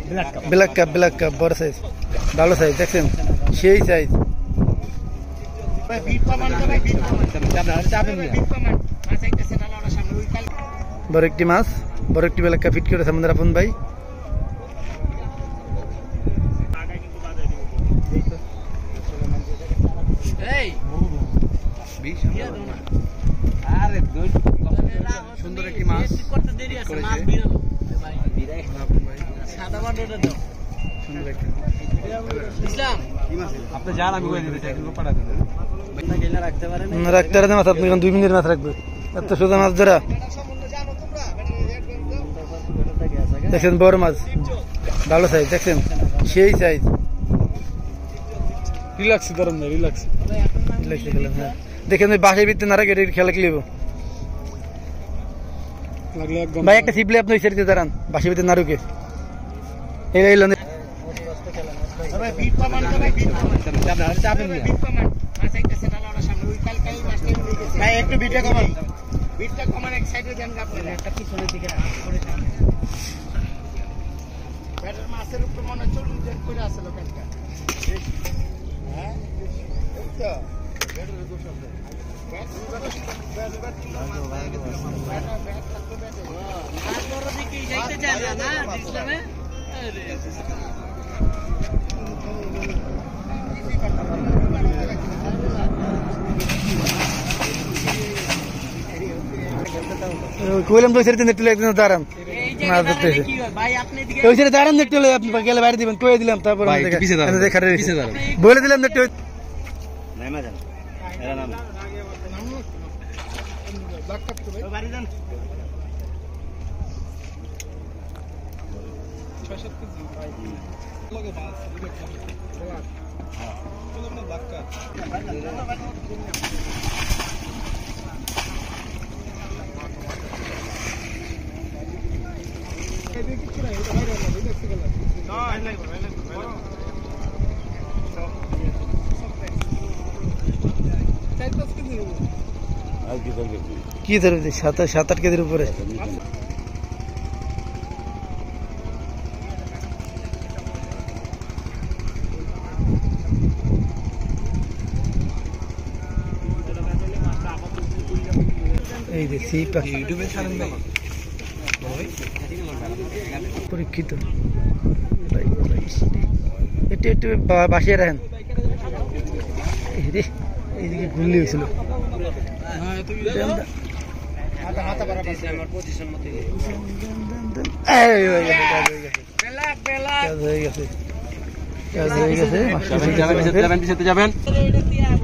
Black cup বড় size, ভালো size দেখছেন, সেই সাইজ। বড় একটি মাছ, বড় একটি ব্ল্যাক কাপ ফিট করেছে আমাদের আপন ভাই। সুন্দর একটি মাছ রাখতে পারেন মাছ, আপনি 2 মিনিটের মাছ রাখবে, এত সোজা মাছ ধরা। দেখছেন বড় মাছ, ভালো সাইজ দেখছেন, সেই সাইজ। রিল্যাক্স ধরেন না, রিল্যাক্স খেলাম। হ্যাঁ দেখেন ওই বাসের ভিতরে না রাখে খেলা খেলবো ভাই। একটা ছিপলে আপনি ওই সাইডে দাঁড়ান, বাসের ভিতরে না রুকে। একটু বিটটা কমান, বিটটা কমান, এক সাইডে যান আপনারা, একটা পিছনের দিকে মাছের উপর মনে চলুন যে করে আছে লোকালটা। হ্যাঁ এইটা ব্যাটারি দোষ আছে, কইলাম তো সেটা নেট একদিন দাঁড়ান, মাছ ধরতে ওই সেটা দাঁড়ান, নেট আপনি গেলে বাইরে দিবেন, কয়ে দিলাম, তারপর বলে দিলাম নেট। কি ধরবে 7-8 কেজির উপরে। এই যে সিপ ইউটিউবে ছাড়েন ভাই, পরীক্ষিত একটু একটু বাসিয়ে রাখেন। এইদিকে ঘুরলে হয়েছিল, হয়ে গেছে।